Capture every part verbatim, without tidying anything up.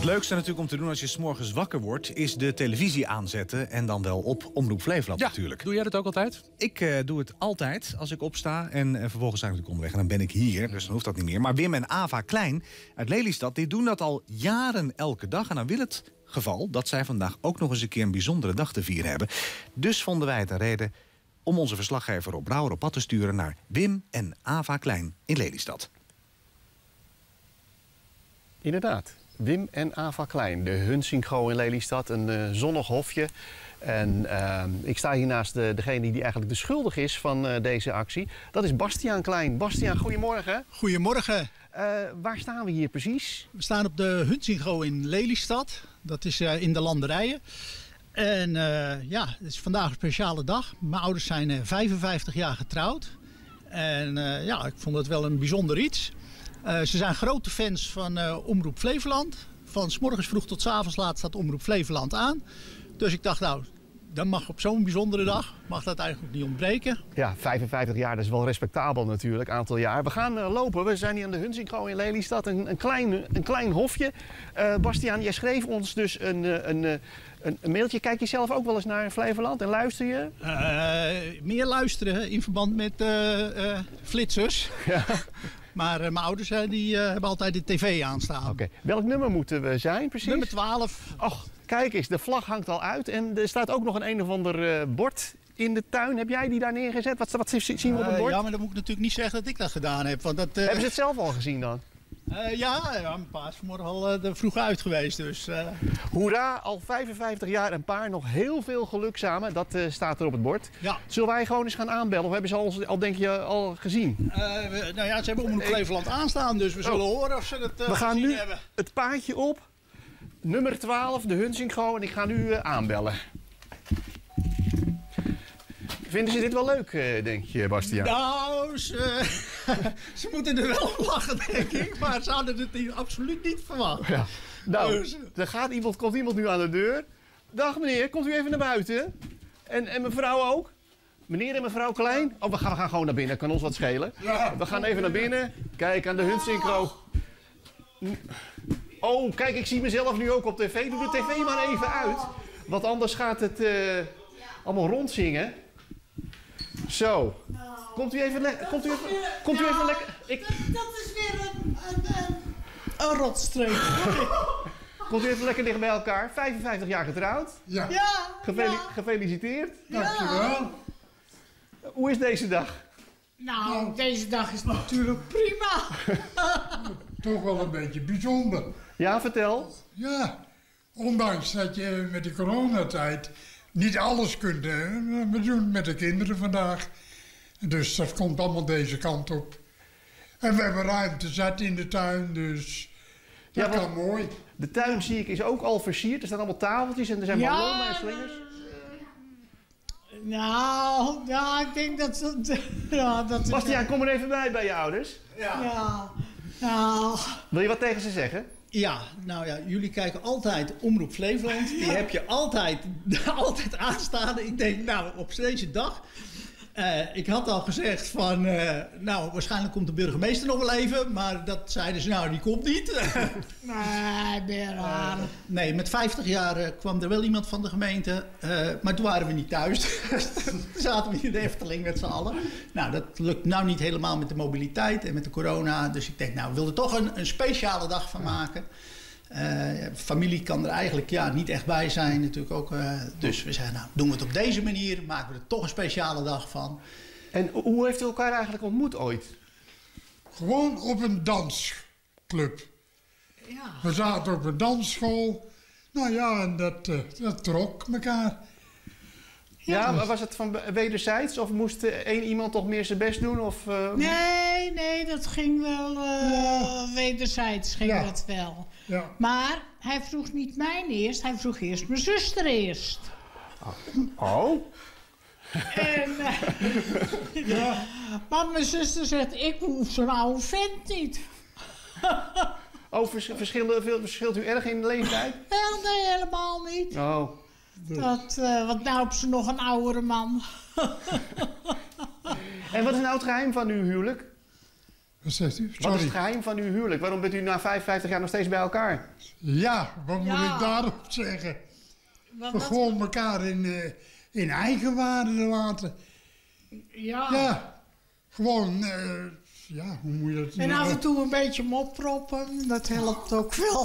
Het leukste natuurlijk om te doen als je 's morgens wakker wordt, is de televisie aanzetten en dan wel op Omroep Flevoland ja, natuurlijk. Doe jij dat ook altijd? Ik uh, doe het altijd als ik opsta en uh, vervolgens sta ik natuurlijk onderweg en dan ben ik hier, dus dan hoeft dat niet meer. Maar Wim en Ava Klein uit Lelystad, die doen dat al jaren elke dag. En dan wil het geval dat zij vandaag ook nog eens een keer een bijzondere dag te vieren hebben. Dus vonden wij het een reden om onze verslaggever Rob Brouwer op pad te sturen naar Wim en Ava Klein in Lelystad. Inderdaad, Wim en Ava Klein, de Hunsingro in Lelystad, een uh, zonnig hofje. En uh, ik sta hier naast de, degene die eigenlijk de schuldig is van uh, deze actie. Dat is Bastiaan Klein. Bastiaan, goedemorgen. Goedemorgen. Uh, waar staan we hier precies? We staan op de Hunsingro in Lelystad. Dat is uh, in de landerijen. En uh, ja, het is vandaag een speciale dag. Mijn ouders zijn uh, vijfenvijftig jaar getrouwd. En uh, ja, ik vond het wel een bijzonder iets. Uh, ze zijn grote fans van uh, Omroep Flevoland. Van 's morgens vroeg tot 's avonds laat staat Omroep Flevoland aan. Dus ik dacht, nou, dan mag op zo'n bijzondere dag mag dat eigenlijk niet ontbreken. Ja, vijfenvijftig jaar, dat is wel respectabel natuurlijk, aantal jaar. We gaan uh, lopen, we zijn hier aan de Hunsingro in Lelystad, een, een, klein, een klein hofje. Uh, Bastiaan, jij schreef ons dus een, een, een, een mailtje. Kijk je zelf ook wel eens naar Flevoland en luister je? Uh, meer luisteren in verband met uh, uh, flitsers. Ja. Maar uh, mijn ouders uh, die, uh, hebben altijd de tv aanstaan. Oké. Okay. Welk nummer moeten we zijn precies? Nummer twaalf. Och, kijk eens, de vlag hangt al uit. En er staat ook nog een een of ander uh, bord in de tuin. Heb jij die daar neergezet? Wat, wat zien we op het bord? Uh, ja, maar dan moet ik natuurlijk niet zeggen dat ik dat gedaan heb. Want dat, uh... Hebben ze het zelf al gezien dan? Uh, ja, ja, mijn pa is vanmorgen al uh, er vroeg uit geweest. Dus, uh... Hoera, al vijfenvijftig jaar een paar. Nog heel veel geluk samen. Dat uh, staat er op het bord. Ja. Zullen wij gewoon eens gaan aanbellen? Of hebben ze al, al denk je, al gezien? Uh, we, nou ja, ze hebben Omroep Flevoland aanstaan. Dus we zullen oh. horen of ze het uh, we gaan gezien nu hebben. Het paadje op. Nummer twaalf, de Hunsingro. En ik ga nu uh, aanbellen. Vinden ze dit wel leuk, denk je, Bastiaan? Nou, ze, ze moeten er wel lachen, denk ik. Maar ze hadden het hier absoluut niet verwacht. Ja. Nou, dus. er gaat iemand, komt iemand nu aan de deur. Dag meneer, komt u even naar buiten? En, en mevrouw ook? Meneer en mevrouw Klein? Oh, we gaan, we gaan gewoon naar binnen, kan ons wat schelen. Ja. We gaan even naar binnen. Kijk, aan de Hunsingro. Oh, kijk, ik zie mezelf nu ook op tv. Doe de tv maar even uit. Want anders gaat het uh, allemaal rondzingen. Zo. Komt u even lekker. Komt u even, komt u even lekker. Ik... Dat, dat is weer een, een, een, een rotstreek. Komt u even lekker dicht bij elkaar. vijfenvijftig jaar getrouwd. Ja. ja, Geveli ja. Gefeliciteerd. Ja. Dankjewel. Hoe is deze dag? Nou, nou, deze dag is natuurlijk prima. Toch wel een beetje bijzonder. Ja, vertel. Ja, ondanks dat je met de coronatijd niet alles kunt. We doen het met de kinderen vandaag. Dus dat komt allemaal deze kant op. En we hebben ruimte zat in de tuin, dus dat ja, kan mooi. De tuin zie ik is ook al versierd. Er staan allemaal tafeltjes en er zijn ja, ballonnen en slingers. Nou, ja, ik denk dat dat... Ja, dat Bastiaan, kom er even bij bij je ouders. Ja. ja. Nou. Wil je wat tegen ze zeggen? Ja, nou ja, jullie kijken altijd Omroep Flevoland. Die heb je altijd, altijd aanstaan. Ik denk, nou, op deze dag... Uh, ik had al gezegd van, uh, nou, waarschijnlijk komt de burgemeester nog wel even. Maar dat zeiden ze, nou, die komt niet. Nee, ben raar. Uh, nee, met vijftig jaar uh, kwam er wel iemand van de gemeente. Uh, maar toen waren we niet thuis. Toen zaten we in de Efteling met z'n allen. Nou, dat lukt nou niet helemaal met de mobiliteit en met de corona. Dus ik denk, nou, we wilden toch een, een speciale dag van maken. Uh, familie kan er eigenlijk ja, niet echt bij zijn natuurlijk ook. Uh, dus we zeiden, nou, doen we het op deze manier. Maken we er toch een speciale dag van. En hoe heeft u elkaar eigenlijk ontmoet ooit? Gewoon op een dansclub. Ja. We zaten op een dansschool. Nou ja, en dat, uh, dat trok elkaar. Ja, maar was het van wederzijds? Of moest één iemand toch meer zijn best doen? Of, uh... Nee, nee, dat ging wel uh, ja. wederzijds ging ja. dat wel. Ja. Maar hij vroeg niet mij eerst, hij vroeg eerst mijn zuster eerst. Oh? En, uh, ja. Maar mijn zuster zegt, ik hoef zo'n oude vent niet. Oh, vers verschillen, verschilt u erg in de leeftijd? Wel, nee, helemaal niet. Oh. Dat, uh, want nou heb ze nog een oudere man. En wat is nou het geheim van uw huwelijk? Wat zegt u? Wat is Sorry. het geheim van uw huwelijk? Waarom bent u na vijfenvijftig jaar nog steeds bij elkaar? Ja, wat Ja. moet ik daarop zeggen? Wat- We wat- gewoon elkaar in, eh, in eigenwaarde laten. Ja. Ja, gewoon, eh, ja, hoe moet je dat En af en zeggen? toe een beetje mopproppen, dat helpt ook wel.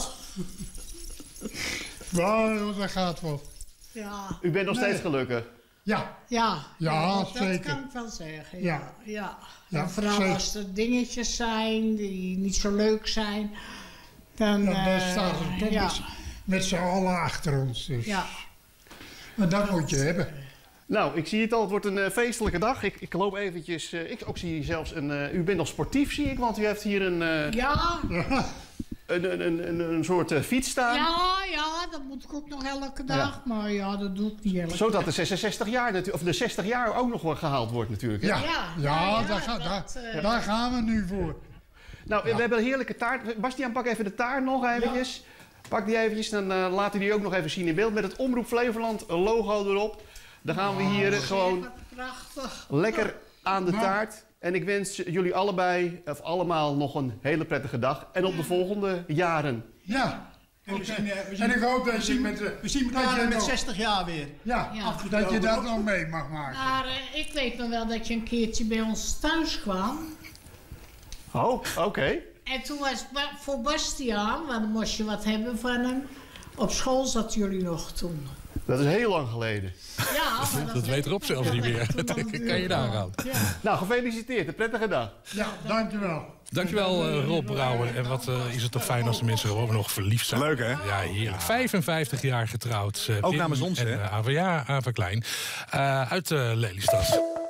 Nou, dat gaat wel. Ja, U bent nog Nee. steeds gelukkig. Ja, ja, Ja, dat, dat zeker. kan ik wel zeggen. Ja. Ja. Ja. Ja, En vooral zeker. als er dingetjes zijn die niet zo leuk zijn, dan. ja daar eh, staan ze toch ja. met, met z'n allen achter ons. Dus. Ja. Maar dat moet je hebben. Nou, ik zie het al. Het wordt een eh, feestelijke dag. Ik, ik loop eventjes... eh, ik ook zie zelfs een... eh, u bent nog sportief, zie ik. Want u heeft hier een, eh, Ja, een, een, een, een, een soort eh, fiets staan. ja, ja, dat moet ik ook nog elke dag. Maar ja, dat doe ik niet elke Zodat de zesenzestig jaar, natu- of de zestig jaar ook nog wel gehaald wordt natuurlijk. Hè? Ja, Ja, ja, ja, ja, daar, ga- dat, daar, eh, daar gaan we nu voor. Nou, we hebben een heerlijke taart. Bastiaan, pak even de taart nog eventjes. Pak die eventjes, dan uh, laten we die ook nog even zien in beeld. Met het Omroep Flevoland logo erop. Dan gaan we hier eh, gewoon prachtig. lekker aan de Nou. taart. En ik wens jullie allebei, of allemaal, nog een hele prettige dag. En op de volgende jaren. Ja. En we zien, eh, we zien- En ik hoop dat je met... de- We zien dat elkaar je met nog- zestig jaar weer. Ja, Ja. dat je dat nog mee mag maken. Maar eh, ik weet nog wel dat je een keertje bij ons thuis kwam. Oh, oké. En toen was Ba- voor Bastiaan, want dan moest je wat hebben van hem. Op school zaten jullie nog toen. Dat is heel lang geleden. Ja, maar Dat weet Rob zelfs niet meer. Dat kan je nagaan. Ja. Nou, gefeliciteerd. Een prettige dag. Ja, dankjewel. Dankjewel uh, Rob Brouwer. En wat uh, is het toch fijn als de mensen gewoon nog verliefd zijn. Leuk, hè? Ja, heerlijk. vijfenvijftig jaar getrouwd. Uh, Ook Wim namens ons, en, hè? uh, Ava, ja, Ava Klein. Uh, uit uh, Lelystad.